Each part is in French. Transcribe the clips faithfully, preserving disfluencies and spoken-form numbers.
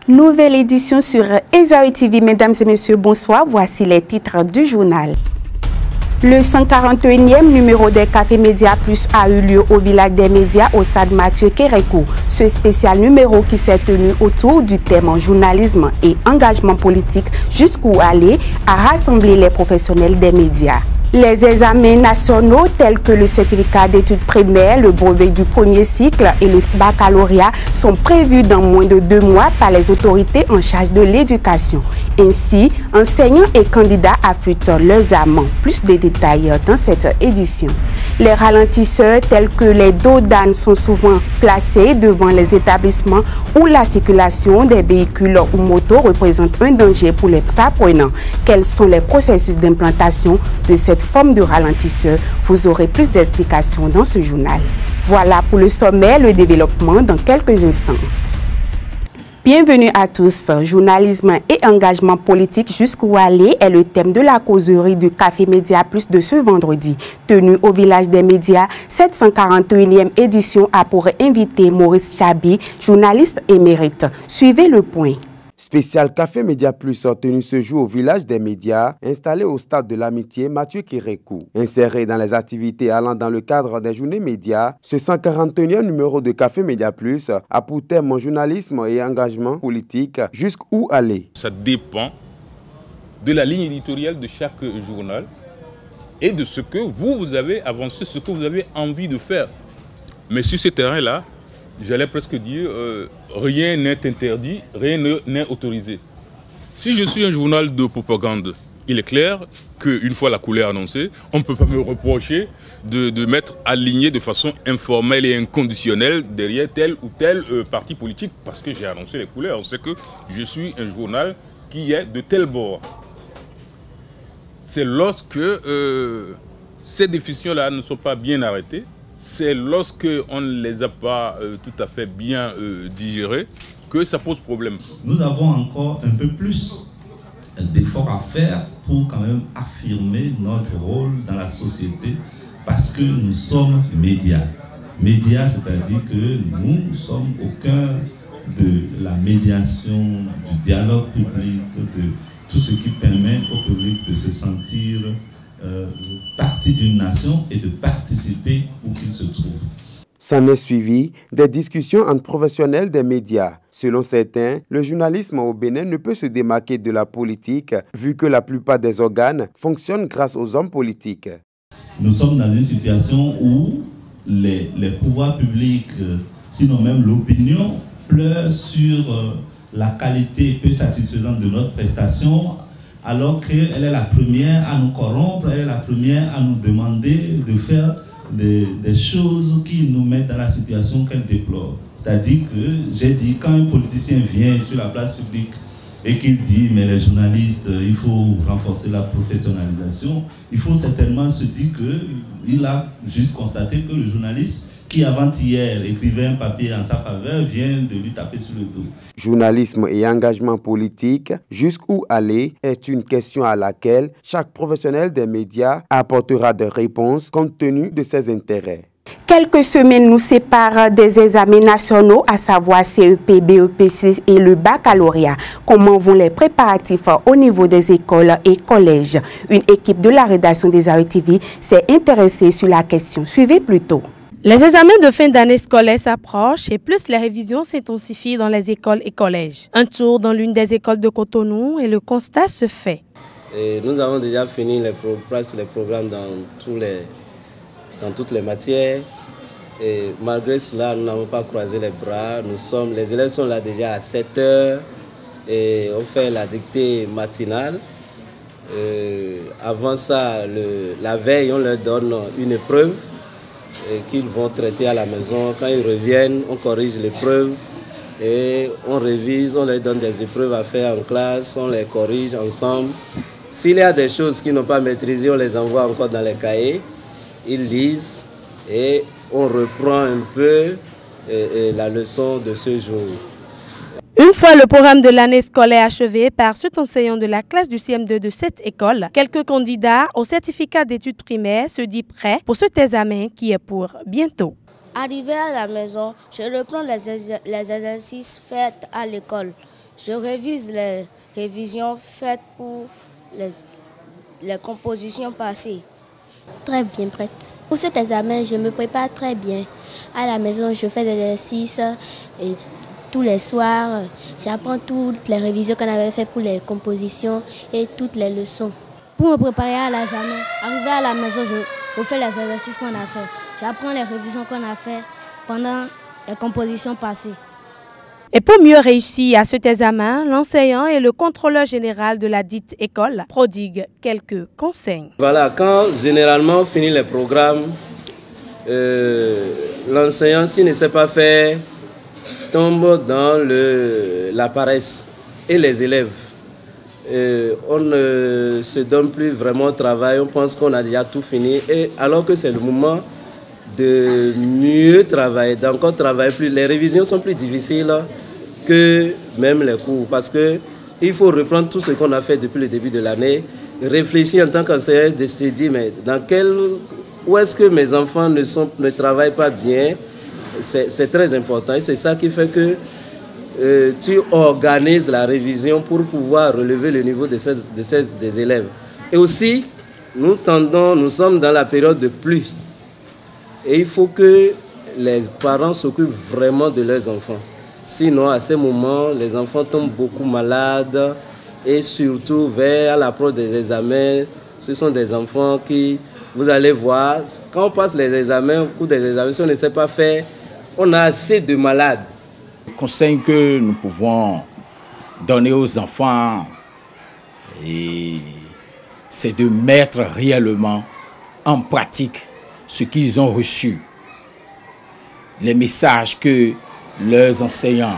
Nouvelle édition sur Esaü T V. Mesdames et messieurs, bonsoir. Voici les titres du journal. Le cent quarante et unième numéro des Cafés Médias Plus a eu lieu au village des médias au stade Mathieu Kérékou. Ce spécial numéro qui s'est tenu autour du thème journalisme et engagement politique jusqu'où aller a rassemblé les professionnels des médias. Les examens nationaux tels que le certificat d'études primaires, le brevet du premier cycle et le baccalauréat sont prévus dans moins de deux mois par les autorités en charge de l'éducation. Ainsi, enseignants et candidats affûtent leurs amants. Plus de détails dans cette édition. Les ralentisseurs tels que les dos d'âne sont souvent placés devant les établissements où la circulation des véhicules ou motos représente un danger pour les apprenants. Quels sont les processus d'implantation de cette forme de ralentisseur? Vous aurez plus d'explications dans ce journal. Voilà pour le sommet, le développement dans quelques instants. Bienvenue à tous. Journalisme et engagement politique jusqu'où aller est le thème de la causerie du Café Média Plus de ce vendredi. Tenue au village des médias, cette cent quarante et unième édition a pour invité Maurice Chabi, journaliste émérite. Suivez le point. Spécial Café Média Plus tenu ce jour au village des médias, installé au stade de l'amitié Mathieu Kérékou. Inséré dans les activités allant dans le cadre des journées médias, ce cent quarante et unième numéro de Café Média Plus a pour thème journalisme et engagement politique jusqu'où aller. Ça dépend de la ligne éditoriale de chaque journal et de ce que vous, vous avez avancé, ce que vous avez envie de faire. Mais sur ce terrain-là, j'allais presque dire, euh, rien n'est interdit, rien n'est autorisé. Si je suis un journal de propagande, il est clair qu'une fois la couleur annoncée, on ne peut pas me reprocher de, de m'être aligné de façon informelle et inconditionnelle derrière tel ou tel euh, parti politique parce que j'ai annoncé les couleurs. On sait que je suis un journal qui est de tel bord. C'est lorsque euh, ces définitions-là ne sont pas bien arrêtées, c'est lorsqu'on ne les a pas euh, tout à fait bien euh, digérés que ça pose problème. Nous avons encore un peu plus d'efforts à faire pour quand même affirmer notre rôle dans la société parce que nous sommes médias. Médias, c'est-à-dire que nous ne sommes au cœur de la médiation, du dialogue public, de tout ce qui permet au public de se sentir Euh, partie d'une nation et de participer où qu'il se trouve. S'en est suivi des discussions entre professionnels des médias. Selon certains, le journalisme au Bénin ne peut se démarquer de la politique vu que la plupart des organes fonctionnent grâce aux hommes politiques. Nous sommes dans une situation où les, les pouvoirs publics, sinon même l'opinion, pleure sur euh, la qualité peu satisfaisante de notre prestation, alors qu'elle est la première à nous corrompre, elle est la première à nous demander de faire des, des choses qui nous mettent dans la situation qu'elle déplore. C'est-à-dire que, j'ai dit, quand un politicien vient sur la place publique et qu'il dit, mais les journalistes, il faut renforcer la professionnalisation, il faut certainement se dire qu'il a juste constaté que le journaliste qui avant-hier écrivait un papier en sa faveur vient de lui taper sur le dos. Journalisme et engagement politique, jusqu'où aller est une question à laquelle chaque professionnel des médias apportera des réponses compte tenu de ses intérêts. Quelques semaines nous séparent des examens nationaux, à savoir C E P, B E P C et le baccalauréat. Comment vont les préparatifs au niveau des écoles et collèges? Une équipe de la rédaction des Esaü T V s'est intéressée sur la question. Suivez plutôt. Les examens de fin d'année scolaire s'approchent et plus les révisions s'intensifient dans les écoles et collèges. Un tour dans l'une des écoles de Cotonou et le constat se fait. Et nous avons déjà fini les, pro les programmes dans, tous les, dans toutes les matières. Et malgré cela, nous n'avons pas croisé les bras. Nous sommes, les élèves sont là déjà à sept heures et on fait la dictée matinale. Euh, avant ça, le, la veille, on leur donne une épreuve qu'ils vont traiter à la maison. Quand ils reviennent, on corrige l'épreuve et on révise, on leur donne des épreuves à faire en classe, on les corrige ensemble. S'il y a des choses qu'ils n'ont pas maîtrisées, on les envoie encore dans les cahiers, ils lisent et on reprend un peu et, et la leçon de ce jour. Une fois le programme de l'année scolaire achevé par cet enseignant de la classe du C M deux de cette école, quelques candidats au certificat d'études primaires se disent prêts pour cet examen qui est pour bientôt. Arrivé à la maison, je reprends les, les exercices faits à l'école. Je révise les révisions faites pour les, les compositions passées. Très bien prête. Pour cet examen, je me prépare très bien. À la maison, je fais des exercices et tous les soirs, j'apprends toutes les révisions qu'on avait faites pour les compositions et toutes les leçons. Pour me préparer à l'examen, arrivé à la maison, je refais les exercices qu'on a fait. J'apprends les révisions qu'on a fait pendant les compositions passées. Et pour mieux réussir à cet examen, l'enseignant et le contrôleur général de la dite école prodiguent quelques conseils. Voilà, quand généralement on finit les programmes, euh, l'enseignant, s'il ne sait pas faire, tombe dans le, la paresse. Et les élèves, euh, on ne se donne plus vraiment au travail, on pense qu'on a déjà tout fini, et alors que c'est le moment de mieux travailler, d'encore travailler plus. Les révisions sont plus difficiles que même les cours, parce qu'il faut reprendre tout ce qu'on a fait depuis le début de l'année, réfléchir en tant qu'enseignant, de se dire, mais dans quel, où est-ce que mes enfants ne, sont, ne travaillent pas bien? C'est très important et c'est ça qui fait que euh, tu organises la révision pour pouvoir relever le niveau de ces, de ces, des élèves. Et aussi, nous tendons, nous sommes dans la période de pluie et il faut que les parents s'occupent vraiment de leurs enfants. Sinon, à ces moments, les enfants tombent beaucoup malades et surtout vers l'approche des examens, ce sont des enfants qui, vous allez voir, quand on passe les examens, au cours des examens, si on ne sait pas faire, on a assez de malades. Le conseil que nous pouvons donner aux enfants, c'est de mettre réellement en pratique ce qu'ils ont reçu. Les messages que leurs enseignants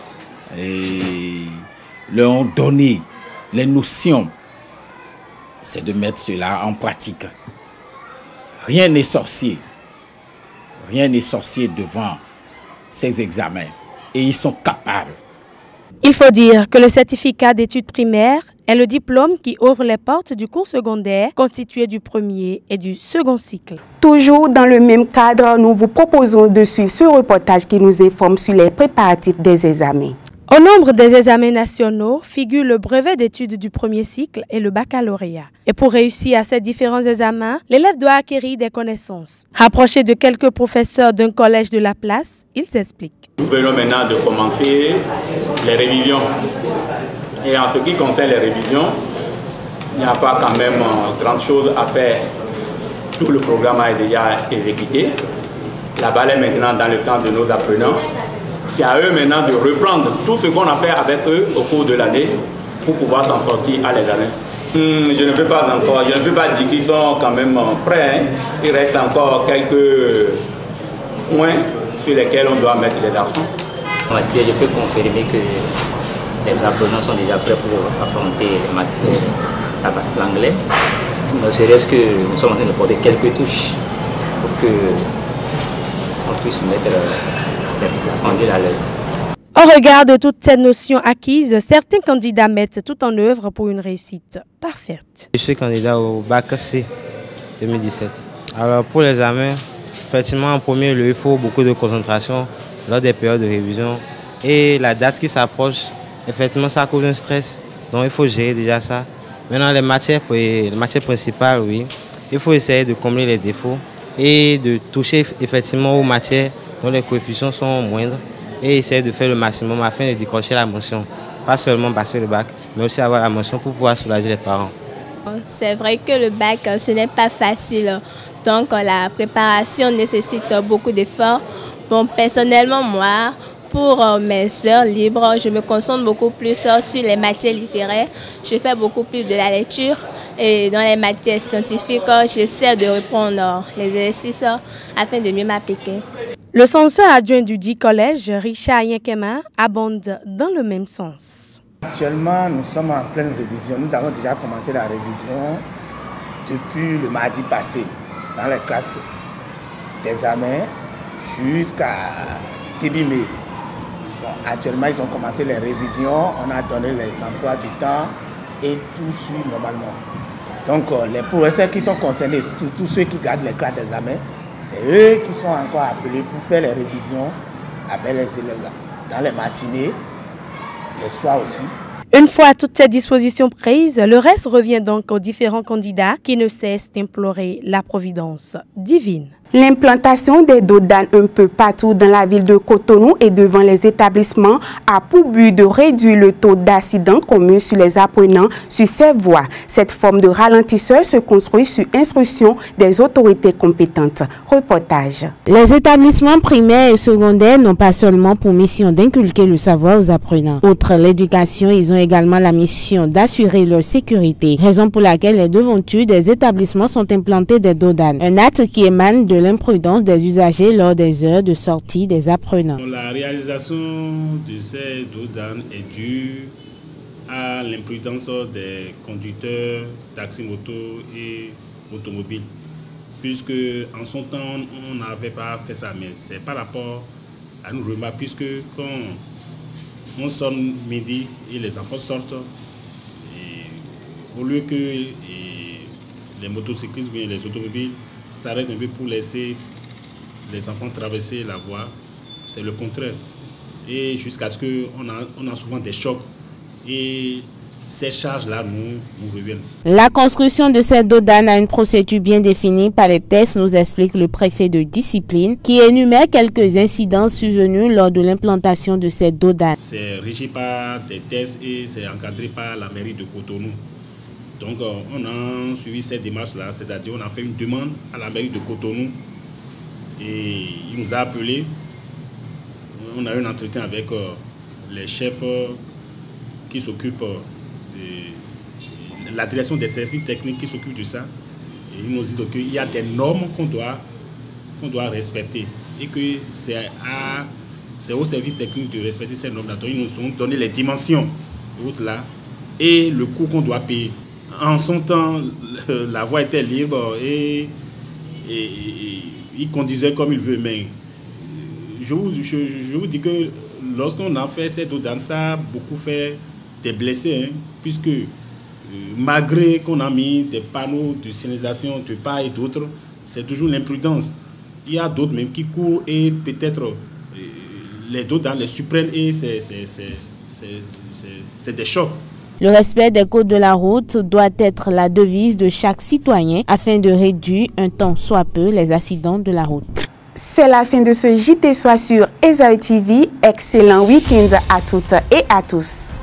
leur ont donnés, les notions, c'est de mettre cela en pratique. Rien n'est sorcier. Rien n'est sorcier devant ces examens. Et ils sont capables. Il faut dire que le certificat d'études primaires est le diplôme qui ouvre les portes du cours secondaire constitué du premier et du second cycle. Toujours dans le même cadre, nous vous proposons de suivre ce reportage qui nous informe sur les préparatifs des examens. Au nombre des examens nationaux figure le brevet d'études du premier cycle et le baccalauréat. Et pour réussir à ces différents examens, l'élève doit acquérir des connaissances. Rapproché de quelques professeurs d'un collège de la place, ils expliquent. Nous venons maintenant de commencer les révisions. Et en ce qui concerne les révisions, il n'y a pas quand même grande chose à faire. Tout le programme a déjà exécuté. La balle est maintenant dans le camp de nos apprenants. C'est à eux maintenant de reprendre tout ce qu'on a fait avec eux au cours de l'année pour pouvoir s'en sortir à l'examen. Hum, je ne peux pas encore, je ne peux pas dire qu'ils sont quand même prêts. Hein. Il reste encore quelques points sur lesquels on doit mettre les accents. Je peux confirmer que les apprenants sont déjà prêts pour affronter les matières, l'anglais. Ne serait-ce que nous sommes en train de porter quelques touches pour qu'on puisse mettre à l'œil. Au regard de toutes ces notions acquises, certains candidats mettent tout en œuvre pour une réussite parfaite. Je suis candidat au bac C deux mille dix-sept. Alors pour l'examen, effectivement en premier lieu, il faut beaucoup de concentration lors des périodes de révision. Et la date qui s'approche, effectivement ça cause un stress, donc il faut gérer déjà ça. Maintenant les matières, les matières principales, oui, il faut essayer de combler les défauts et de toucher effectivement aux matières dont les coefficients sont moindres et essayer de faire le maximum afin de décrocher la mention. Pas seulement passer le bac, mais aussi avoir la mention pour pouvoir soulager les parents. C'est vrai que le bac, ce n'est pas facile. Donc la préparation nécessite beaucoup d'efforts. Bon, personnellement, moi, pour mes heures libres, je me concentre beaucoup plus sur les matières littéraires. Je fais beaucoup plus de la lecture. Et dans les matières scientifiques, j'essaie de reprendre les exercices afin de mieux m'appliquer. Le censeur adjoint du dit collège, Richard Yenkema, abonde dans le même sens. Actuellement, nous sommes en pleine révision. Nous avons déjà commencé la révision depuis le mardi passé dans les classes d'examen jusqu'à Kébimé. Bon, actuellement, ils ont commencé les révisions. On a donné les emplois du temps et tout suit normalement. Donc, les professeurs qui sont concernés, surtout ceux qui gardent les classes d'examen, c'est eux qui sont encore appelés pour faire les révisions avec les élèves là. Dans les matinées, les soirs aussi. Une fois toutes ces dispositions prises, le reste revient donc aux différents candidats qui ne cessent d'implorer la providence divine. L'implantation des dodanes un peu partout dans la ville de Cotonou et devant les établissements a pour but de réduire le taux d'accidents communs sur les apprenants sur ces voies. Cette forme de ralentisseur se construit sur instruction des autorités compétentes. Reportage. Les établissements primaires et secondaires n'ont pas seulement pour mission d'inculquer le savoir aux apprenants. Outre l'éducation, ils ont également la mission d'assurer leur sécurité, raison pour laquelle les devantures des établissements sont implantées des dodanes, un acte qui émane de l'imprudence des usagers lors des heures de sortie des apprenants. La réalisation de ces dodanes est due à l'imprudence des conducteurs taxi-moto et automobiles, puisque en son temps on n'avait pas fait ça, mais c'est par rapport à nous remarquer, puisque quand on sonne midi et les enfants sortent, et au lieu que et les motocyclistes ou les automobiles s'arrêtent un peu pour laisser les enfants traverser la voie, c'est le contraire. Et jusqu'à ce qu'on a, on a souvent des chocs et ces charges-là nous, nous reviennent. La construction de ces dodanes a une procédure bien définie par les tests, nous explique le préfet de discipline, qui énumère quelques incidents survenus lors de l'implantation de ces dodanes. C'est régi par des tests et c'est encadré par la mairie de Cotonou. Donc on a suivi cette démarche-là, c'est-à-dire on a fait une demande à la mairie de Cotonou et il nous a appelés. On a eu un entretien avec les chefs qui s'occupent de la direction des services techniques qui s'occupe de ça. Et ils nous disent qu'il y a des normes qu'on doit, qu'on doit respecter et que c'est au service technique de respecter ces normes. Donc ils nous ont donné les dimensions de route là et le coût qu'on doit payer. En son temps, la voie était libre et, et, et, et il conduisait comme il veut. Mais je vous, je, je vous dis que lorsqu'on a fait cette dodane, ça a beaucoup fait des blessés, hein, puisque euh, malgré qu'on a mis des panneaux de signalisation de part et d'autre, c'est toujours l'imprudence. Il y a d'autres même qui courent et peut-être euh, les dodanes les surprennent et c'est des chocs. Le respect des codes de la route doit être la devise de chaque citoyen afin de réduire un tant soit peu les accidents de la route. C'est la fin de ce J T Soir sur Esaü T V. Excellent week-end à toutes et à tous.